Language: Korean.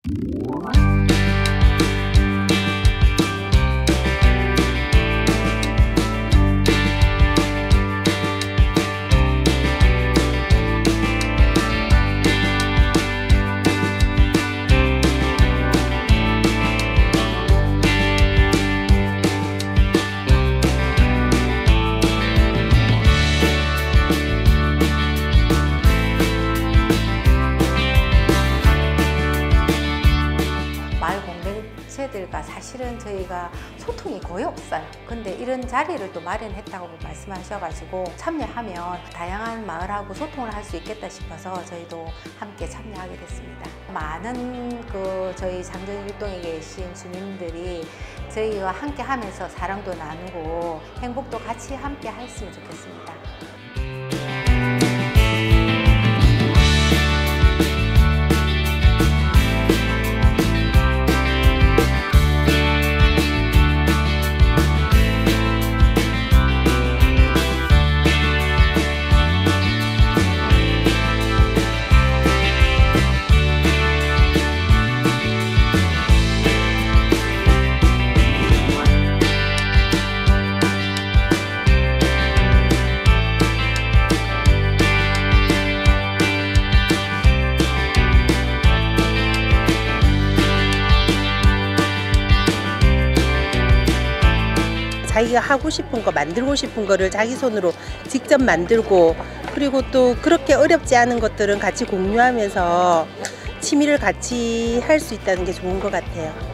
공동체들과 사실은 저희가 소통이 거의 없어요. 근데 이런 자리를 또 마련했다고 말씀하셔가지고 참여하면 다양한 마을하고 소통을 할 수 있겠다 싶어서 저희도 함께 참여하게 됐습니다. 많은 저희 장정일동에 계신 주민들이 저희와 함께 하면서 사랑도 나누고 행복도 같이 함께 했으면 좋겠습니다. 자기가 하고 싶은 거, 만들고 싶은 거를 자기 손으로 직접 만들고, 그리고 또 그렇게 어렵지 않은 것들은 같이 공유하면서 취미를 같이 할 수 있다는 게 좋은 것 같아요.